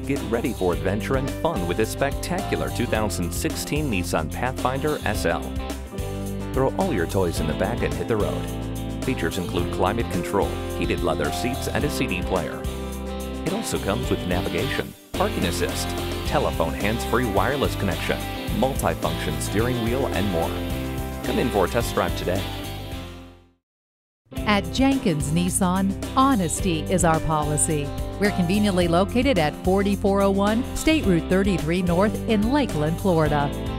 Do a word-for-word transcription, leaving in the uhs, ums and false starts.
Get ready for adventure and fun with this spectacular two thousand sixteen Nissan Pathfinder S L. Throw all your toys in the back and hit the road. Features include climate control, heated leather seats, and a C D player. It also comes with navigation, parking assist, telephone hands-free wireless connection, multi-function steering wheel, and more. Come in for a test drive today. At Jenkins Nissan, honesty is our policy. We're conveniently located at forty-four oh one State Route thirty-three North in Lakeland, Florida.